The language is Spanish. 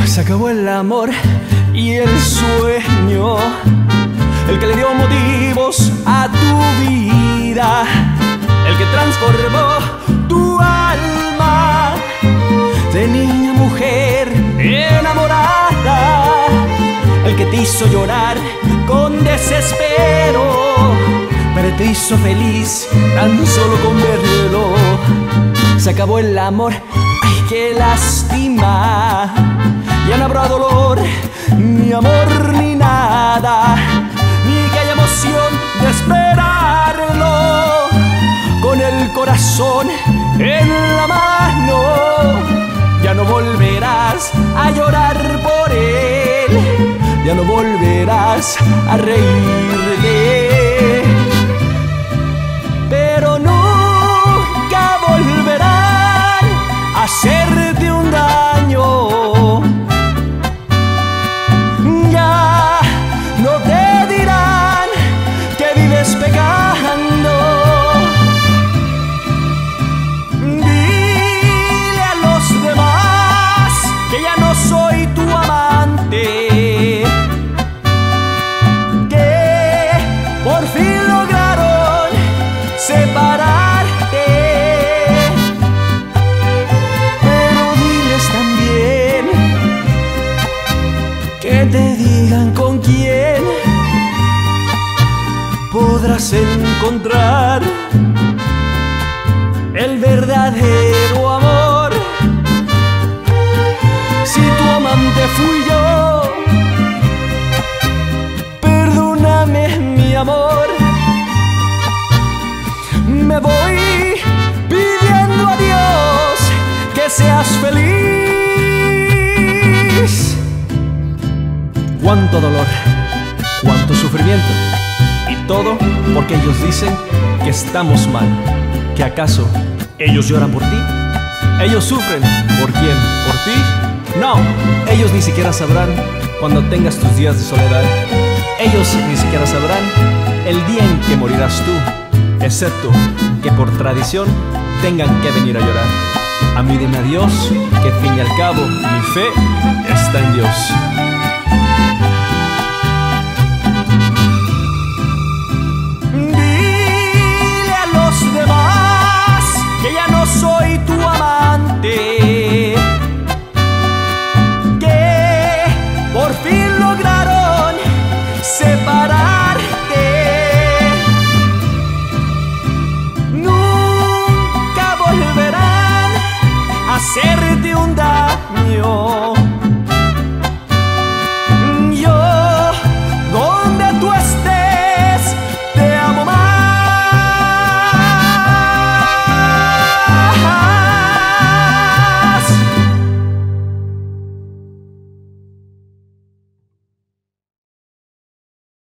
Se acabó el amor y el sueño, el que le dio motivos a tu vida, el que transformó tu alma de niña a mujer enamorada, el que te hizo llorar con desespero, pero te hizo feliz tan solo con verlo. Se acabó el amor, ay, qué lástima. Ya no habrá dolor, ni amor, ni nada, ni que haya emoción de esperarlo. Con el corazón en la mano, ya no volverás a llorar por él, ya no volverás a reírte. Pero nunca volverán a hacerte un daño. Pecando, dile a los demás que ya no soy tu amante, que por fin lograron separarte, pero diles también que te digan con quién podrás encontrar el verdadero amor. Si tu amante fui yo, perdóname mi amor. Me voy pidiendo a Dios que seas feliz. Cuánto dolor, cuánto sufrimiento. Todo porque ellos dicen que estamos mal. ¿Que acaso ellos lloran por ti? ¿Ellos sufren por quién? ¿Por ti? No, ellos ni siquiera sabrán cuando tengas tus días de soledad. Ellos ni siquiera sabrán el día en que morirás tú, excepto que por tradición tengan que venir a llorar. A mí dime adiós, que al fin y al cabo mi fe está en Dios. Que ya no soy tu amante.